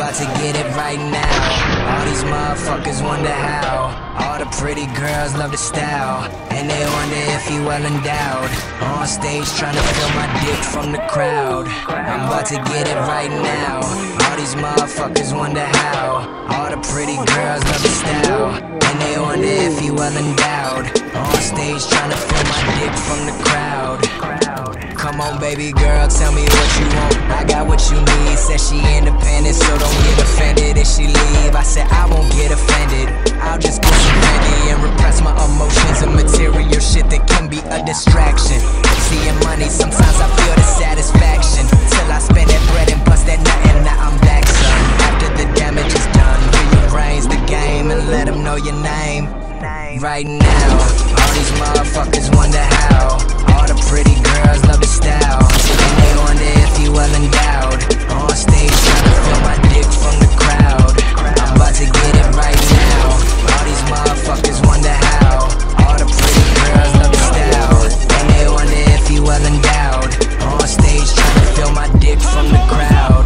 about to get it right now. All these motherfuckers wonder how. All the pretty girls love the style, and they wonder if he well endowed. On stage trying to feel my dick from the crowd. I'm about to get it right now. All these motherfuckers wonder how. All the pretty girls love the style, and they wonder if he well endowed. On stage trying to feel my dick from the crowd. Come on baby girl, tell me what you want. I got what you need. Said she independent, so don't get offended if she leave. I said I won't get offended. I'll just get some candy and repress my emotions and material shit that can be a distraction. Seeing money, sometimes I feel the satisfaction till I spend that bread and bust that nut, and now I'm back, son. After the damage is done, rearrange the game and let them know your name. Right now, all these motherfuckers wonder how. All the pretty girls love the style, and they wonder if he well endowed. On stage trying to feel my dick from the crowd. I'm about to get it right now. All these motherfuckers wonder how. All the pretty girls love the style, and they wonder if he well endowed. On stage trying to feel my dick from the crowd.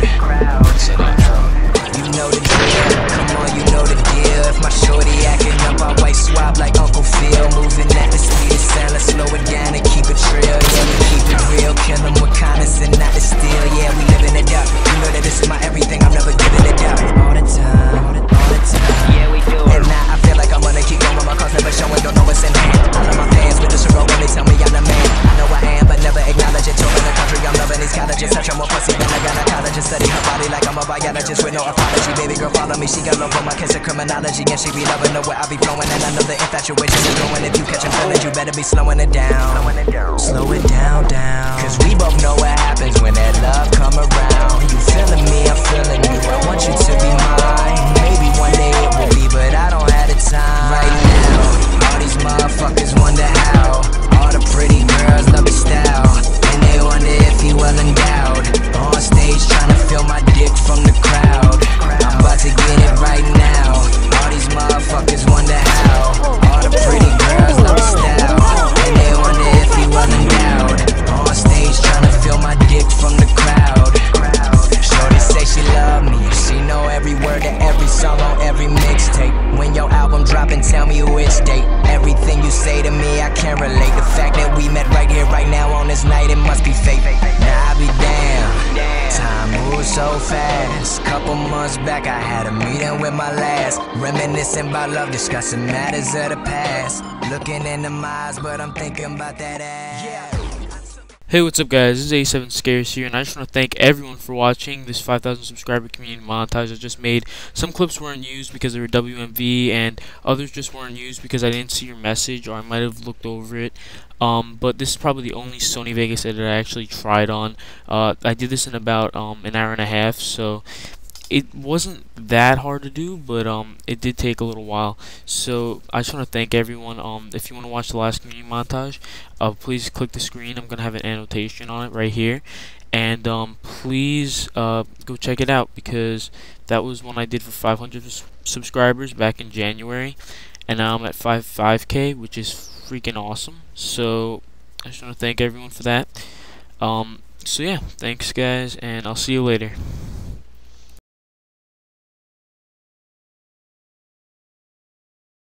You know the deal, come on, you know the deal. If my shorty acting up, I white swap like Uncle Phil. Moving at the speed of sound, let's slow it down and keep it trill. Yeah, we keep it real, kill them with kindness and not the steel. Yeah, we living it up, you know that this is my everything, I'm never giving it up. All the time, all the time. Yeah, we do it. And now I feel like I'm gonna keep going, my cause never showing, don't know what's in hand. All of my fans with this roll when they tell me I'm the man. I know I am, but never acknowledge it. Touring the country, I'm loving these colleges. Such a more pussy than a gynecologist. Study her body like I'm a biologist with no apology. Baby girl, follow me, she got love for my kiss of criminology, and she be loving the way I be flowing. And I know the infatuation is growing. If you catch feelings, you better be slowing it down. Slow it down, down. Cause we both know what happens when that love come around. You feeling me, I'm feeling you. I want you to be mine. Maybe one day it will be, but I don't have the time. Right now, all these motherfuckers wonder how. All the pretty girls love his style, and they wonder if he well endowed. On stage trying to feel my dick from the crowd. I'm about to get it right now. All these motherfuckers wonder how. All the pretty girls love his style, and they wonder if he well endowed. On stage trying to feel my dick from the crowd. Shorty say she love me, she know every word to every song on every mixtape. When your album dropping, tell me which date. Everything you say to me, I can't relate. The fact that we met right here, right now on this night, it must be fate. Now I be damn, time moves so fast. Couple months back, I had a meeting with my last. Reminiscing about love, discussing matters of the past. Looking in them eyes, but I'm thinking about that ass. Hey, what's up guys, this is AE7 Scarce here, and I just want to thank everyone for watching this 5,000 subscriber community montage I just made. Some clips weren't used because they were WMV, and others just weren't used because I didn't see your message, or I might have looked over it. But this is probably the only Sony Vegas edit I actually tried on. I did this in about an hour and a half, so it wasn't that hard to do, but it did take a little while. So I just want to thank everyone. If you want to watch the last community montage, please click the screen. I'm gonna have an annotation on it right here, and please go check it out, because that was one I did for 500 subscribers back in January, and now I'm at 5K, which is freaking awesome. So I just want to thank everyone for that. So yeah, thanks guys, and I'll see you later.